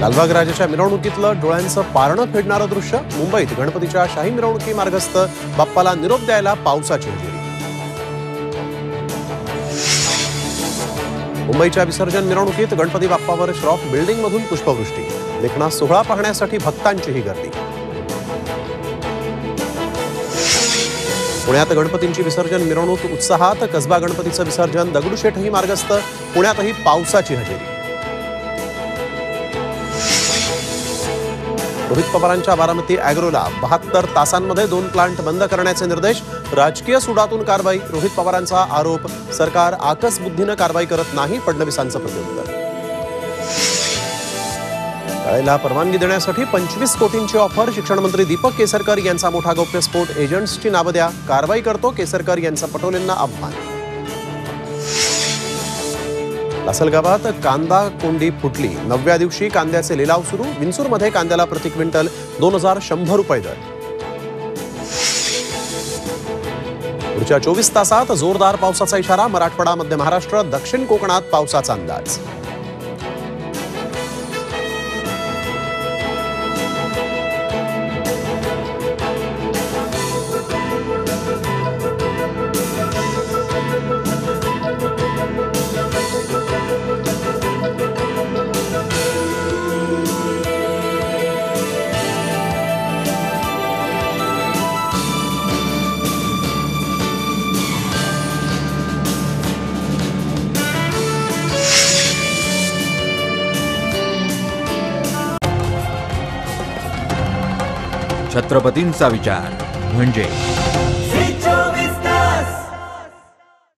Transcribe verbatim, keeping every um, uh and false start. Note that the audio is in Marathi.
लालबाग राजाच्या मिरवणुकीतलं डोळ्यांचं पारणं फेडणारं दृश्य। मुंबईत गणपतीच्या शाही मिरवणुकी मार्गस्थ बाप्पाला निरोप द्यायला पावसाची हजेरी। मुंबईच्या विसर्जन मिरवणुकीत गणपती बाप्पावर श्रॉफ बिल्डिंगमधून पुष्पवृष्टी। लेखना सोहळा पाहण्यासाठी भक्तांचीही गर्दी। पुण्यात गणपतींची विसर्जन मिरवणूक उत्साहात। कसबा गणपतीचं विसर्जन दगडूशेठही मार्गस्थ। पुण्यातही पावसाची हजेरी। रोहित पवारांच्या बारामती अॅग्रोला बहात्तर तासांमध्ये दोन प्लांट बंद करण्याचे निर्देश। राजकीय सुडातून कारवाई। रोहित पवारांचा आरोप, सरकार आकस बुद्धीनं कारवाई करत नाही। फडणवीसांचं प्रत्युत्तर। शाळेला परवानगी देण्यासाठी पंचवीस कोटींची ऑफर। शिक्षण मंत्री दीपक केसरकर यांचा मोठा गौप्यस्फोट। एजंट्सची नावं द्या, कारवाई करतो। केसरकर यांचा पटोलेंना आव्हान। लासलगावात कांदा कोंडी फुटली। नवव्या दिवशी कांद्याचे लिलाव सुरू। विंचूरमध्ये कांद्याला प्रति क्विंटल दोन हजार शंभर रुपये दर। पुढच्या चोवीस तासात जोरदार पावसाचा इशारा। मराठवाडा, मध्य महाराष्ट्र, दक्षिण कोकणात पावसाचा अंदाज। छत्रपतींचा विचार म्हणजे